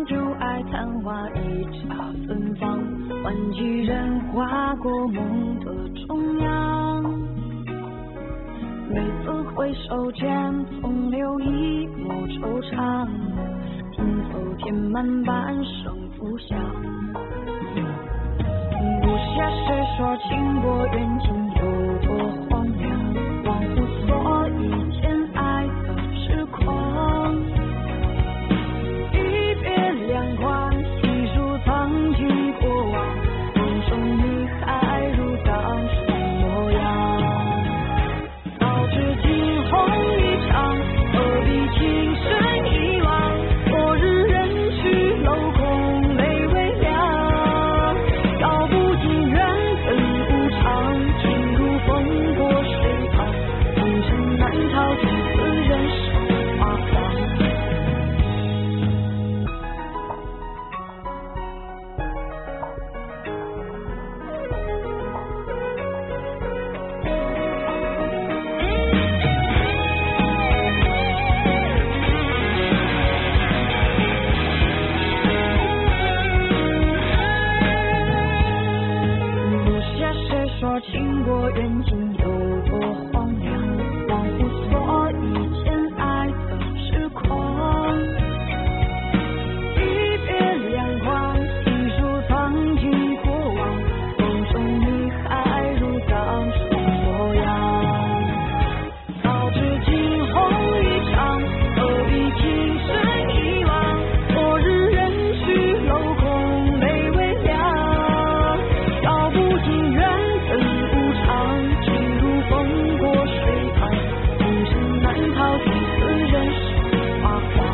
人就爱昙花一刹芬芳，换几人划过梦的中央。每次回首间，总留一抹惆怅，拼凑填满半生浮想。不屑谁说倾国远近有多荒凉，忘乎所以间爱的痴狂。一别两宽，细数曾经过往，梦中你还如当初模样。早知惊鸿一场，何必情深一往？昨日人去楼空，泪微凉。道不尽缘分无常，情如风过水旁，红尘难逃几次人生花黄。说倾国远近有多荒凉，忘乎所以间爱的痴狂。一别两宽，细数曾经过往，梦中你还如当初模样。早知惊鸿一场，何必情深一往？昨日人去楼空，泪微凉。道不尽缘无常，情如风过水旁，红尘难逃几次人生花黄。